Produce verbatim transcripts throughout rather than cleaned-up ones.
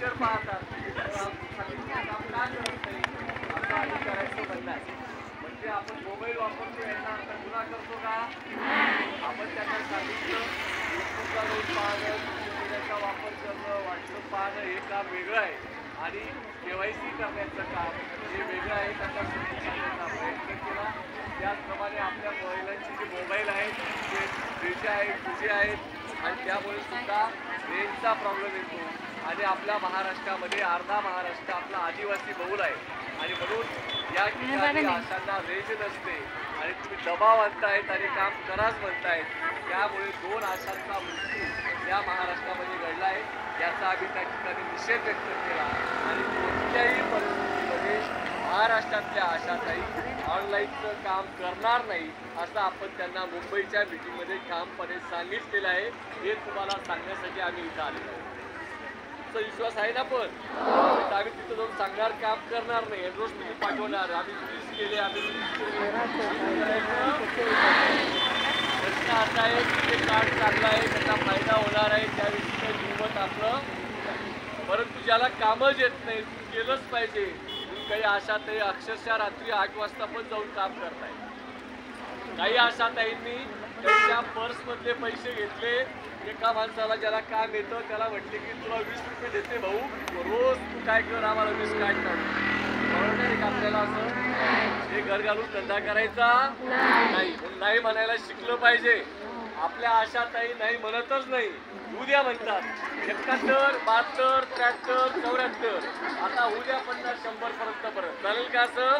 Picture पाहतात काम का करत नाही असं आम्ही करायचं म्हणणं आहे. म्हणजे आपण मोबाईल वापरतो याचा अर्थ गुन्हा करतो का? आपण त्यांना सांगितलं फेसबुकला जाऊन पाहणं, सोशल मीडियाचा वापर करणं, व्हॉट्सअप पाहणं हे काम वेगळं आहे आणि केवायसी करण्याचं काम हे वेगळं आहे. त्यांना समजून सांगण्याचा प्रयत्न केला. त्याचप्रमाणे आपल्या महिलांचे जे मोबाईल आहेत ते थ्री जी आहेत टू जी आहेत आणि त्यामुळे सुद्धा रेंजचा प्रॉब्लेम येतो आणि आपल्या महाराष्ट्रामध्ये अर्धा महाराष्ट्र आपला आदिवासी बहुल आहे आणि म्हणून या ठिकाणी आशांना रेंज नसते आणि तुम्ही दबाव आणतायत आणि काम कराच म्हणतायत. त्यामुळे दोन आशांचा मृत्यू या महाराष्ट्रामध्ये घडला आहे. याचा आम्ही त्या ठिकाणी निषेध व्यक्त केला आणि कोणत्याही परिस्थितीमध्ये महाराष्ट्रातल्या आशाताई ऑनलाईनचं काम करणार नाही असं आपण त्यांना मुंबईच्या मीटिंगमध्ये ठामपणे सांगितलेलं आहे. हे तुम्हाला सांगण्यासाठी आम्ही इथं आलेलो आहोत. तुमचा विश्वास आहे ना? पण आम्ही तिथं जाऊन सांगणार काम करणार नाही. रोज तुम्ही पाठवणार आम्ही रिलीज केले आम्ही प्रश्न असा आहे की ते कार्ड चांगलं आहे त्यांना फायदा होणार आहे त्याविषयी किंमत आपलं. परंतु ज्याला कामच येत नाही केलंच पाहिजे. काही आशाताई अक्षरशः रात्री आठ वाजता पण जाऊन काम करताय. काही आशाताईंनी त्यांच्या पर्समधले पैसे घेतले. एका माणसाला ज्याला काम येतं त्याला म्हटले की तुला वीस रुपये देते भाऊ रोज तू काय कर आम्हाला वीस कार्ड काढून. बरोबर नाही का आपल्याला असं हे घर घालून धंदा करायचा नाही. नाही म्हणायला शिकलं पाहिजे. आपल्या आशाताई नाही म्हणतच नाही उद्या म्हणतात. एकाहत्तर बहात्तर त्र्याहत्तर चौऱ्याहत्तर आता उद्या पन्नास शंभर पर्यंत परत चालेल का असं?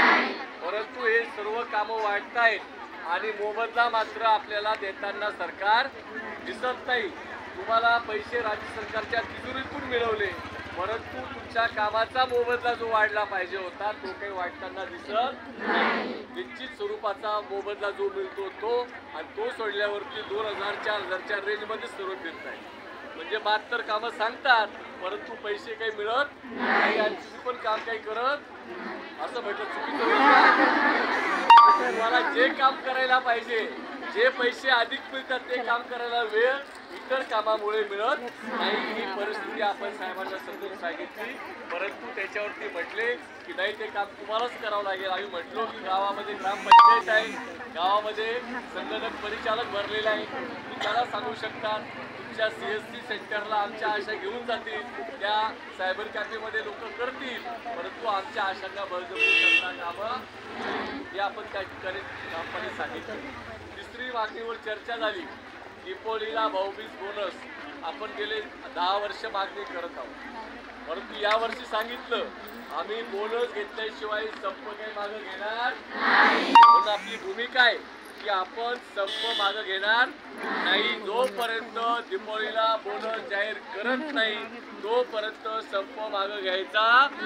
परंतु हे सर्व कामं वाढतायत आणि मोबदला मात्र आपल्याला देताना सरकार दिसत नाही. तुम्हाला पैसे राज्य सरकारच्या तिजोरीतून मिळवले परंतु तुमच्या कामाचा मोबदला जो वाढला पाहिजे होता तो काही वाढताना दिसत नाही. निश्चित स्वरूपाचा मोबदला जो मिळतो तो आणि तो सोडल्यावरती दोन हजार चार हजारच्या रेंजमध्ये सर्व फिरत आहे. म्हणजे बहात्तर कामं सांगतात परंतु पैसे काही मिळत नाही आणि तुम्ही पण काम काही करत असं म्हटलं चुकीचं होईल. तुम्हाला जे काम करायला पाहिजे जे पैसे अधिक मिळतात ते काम करायला वेळ इतर कामामुळे मिळत नाही. ही परिस्थिती आपण साहेबांना समजून सांगितली परंतु त्याच्यावरती म्हटले की नाही ते काम तुम्हालाच करावं लागेल. आम्ही म्हटलो की गावामध्ये ग्रामपंचायत आहे गावामध्ये संगणक परिचालक भरलेला आहे तुम्ही त्याला सांगू शकता. तुमच्या सी एस सी सेंटरला आमच्या आशा घेऊन जातील त्या सायबर कॅफेमध्ये लोक करतील परंतु आमच्या आशांना बळजबरी करता कामं हे आपण त्या ठिकाणी ठामपणे सांगितलं. तिसरी मागणीवर चर्चा झाली. दीपोलीला भाऊबीज बोनस आपण गेले दहा वर्ष मागणी करत आहोत परंतु यावर्षी सांगितलं आम्ही बोनस घेतल्याशिवाय संप काही मागं घेणार म्हणून आपली भूमिका आहे की आपण संप मागं घेणार नाही. जोपर्यंत दीपोलीला बोनस जाहीर करत नाही तोपर्यंत संप मागं घ्यायचा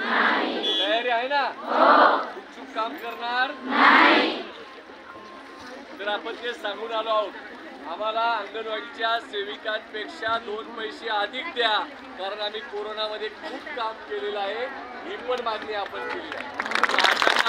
तयारी आहे ना? चुक काम करणार तर आपण ते सांगून आलो आहोत. आम्हाला अंगणवाडीच्या सेविकांपेक्षा दोन पैसे अधिक द्या कारण आम्ही कोरोनामध्ये खूप काम केलेलं आहे. ही पण मागणी आपण केली आहे.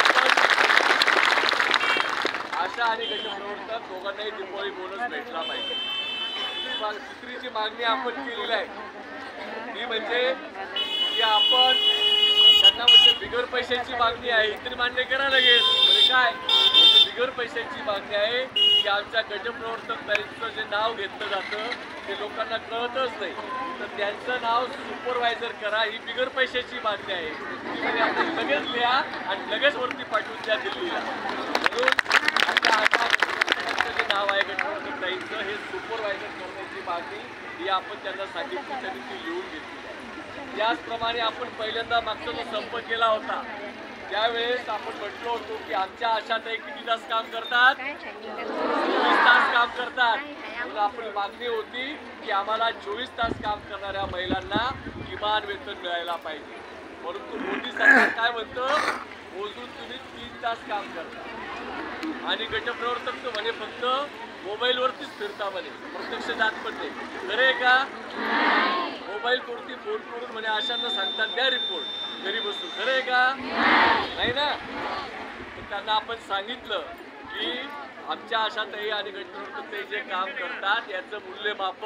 आशा आणि गटप्रवर्तक दोघांनाही दिवाळी बोनस भेटला पाहिजे. दुसरीची मागणी आपण केलेली आहे ती म्हणजे की आपण त्यांना म्हणजे बिगर पैशाची मागणी आहे इतर मान्य करा लगेच. म्हणजे काय बिगर पैशाची मागणी आहे की आमच्या गटप्रवर्तकांचं जे नाव घेतलं जातं ते लोकांना कळतच नाही तर त्यांचं नाव सुपरवायझर करा ही बिगर पैशाची मागणी आहे. ती आता लगेच लिहा आणि लगेच वरती पाठवून द्या दिल्लीला. म्हणून आता आता जे नाव आहे गटप्रवर्तकांचं हे सुपरवायझर करण्याची मागणी ही आपण त्यांना सांगितली त्यांनी ती लिहून घेतली. त्याचप्रमाणे आपण पहिल्यांदा मागचा जो संप केला होता त्यावेळेस आपण म्हटलो होतो की आमच्या आशाताई किती तास काम करतात चोवीस तास काम करतात. म्हणून आपण मागणी होती की आम्हाला चोवीस तास काम करणाऱ्या महिलांना किमान वेतन मिळायला पाहिजे. परंतु मोदी सरकार काय म्हणतं मोजून तुम्ही तीन तास काम करता आणि गटप्रवर्तक तर म्हणे फक्त मोबाईलवरतीच फिरता म्हणे प्रत्यक्ष जात पण नाही. खरं आहे का? मोबाईल वरती फोन करून म्हणे आशांना सांगतात द्या रिपोर्ट घरी बसून. खरं आहे का? नाही ना? त्यांना आपण सांगितलं की आमच्या आशाताई आणि गटप्रवर्तक जे काम करतात याचं मूल्यमापन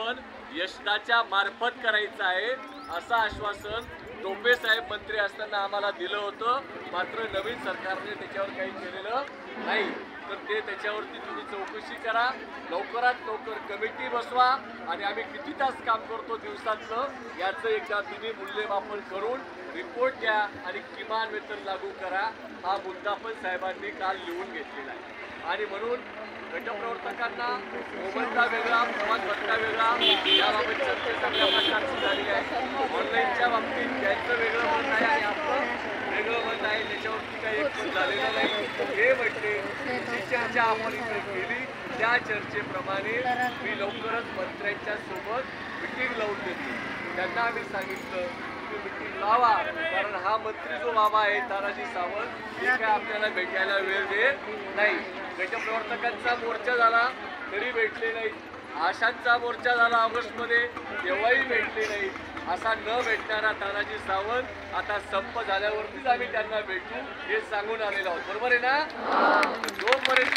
यशदाच्या मार्फत करायचं आहे असं आश्वासन टोपे साहेब मंत्री असताना आम्हाला दिलं होतं. मात्र नवीन सरकारने त्याच्यावर काही केलेलं नाही. तर ते त्याच्यावरती तुम्ही चौकशी करा, लवकरात लवकर कमिटी बसवा आणि आम्ही किती तास काम करतो दिवसाचं याचं एकदा तुम्ही मूल्यमापन करून रिपोर्ट द्या आणि किमान वेतन लागू करा. हा मुद्दा पण साहेबांनी काल लिहून घेतलेला आहे. आणि म्हणून गटप्रवर्तकांना मोबदला वेगळा, प्रवास भत्ता वेगळा याबाबत चर्चा चांगल्या प्रकारची झाली आहे. ऑनलाईनच्या बाबतीत त्यांचं वेगळं मत आहे आणि आपलं वेगळं मत आहे, त्याच्यावरती काही एकमत झालेलं नाही. हे म्हटले जी चर्चा आपण इथे केली त्या चर्चेप्रमाणे मी लवकरच मंत्र्यांच्या सोबत मिटिंग लावून देतो. त्यांना आम्ही सांगितलं तुम्ही मिटिंग लावा, कारण हा मंत्री जो बाबा आहे तानाजी सावंत हे काय आपल्याला भेटायला वेळ देत नाही. गटप्रवर्तकांचा मोर्चा झाला तरी भेटले नाही, आशांचा मोर्चा झाला ऑगस्टमध्ये तेव्हाही भेटले नाही. असा न भेटणारा तानाजी सावंत आता संप झाल्यावरतीच आम्ही त्यांना भेटू हे सांगून आलेलो आहोत. बरोबर आहे ना? जोपर्यंत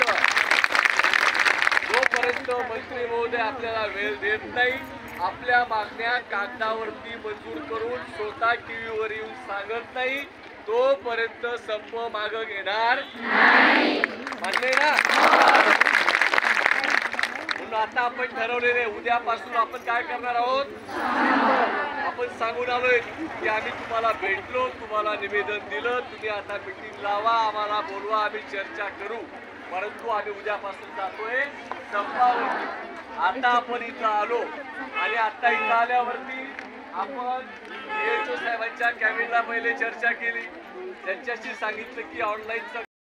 जोपर्यंत मंत्री महोदय आपल्याला वेळ देत नाही, आपल्या मागण्या कागदावरती मंजूर करून स्वतः टीव्हीवर येऊन सांगत नाही, तोपर्यंत संप मागं घेणार मान्य ना? म्हणून आता आपण ठरवलेले उद्यापासून आपण काय करणार आहोत, आपण सांगून आलोय की आम्ही तुम्हाला भेटलो, तुम्हाला निवेदन दिलं, तुम्ही आता मीटिंग लावा, आम्हाला बोलवा, आम्ही चर्चा करू. परंतु आम्ही उद्यापासून जातोय संपावरती. आता आपण इथं आलो आणि आता इथं आल्यावरती आपण साहेबांच्या कॅबिनला पहिले चर्चा केली, त्यांच्याशी सांगितलं की ऑनलाईनचं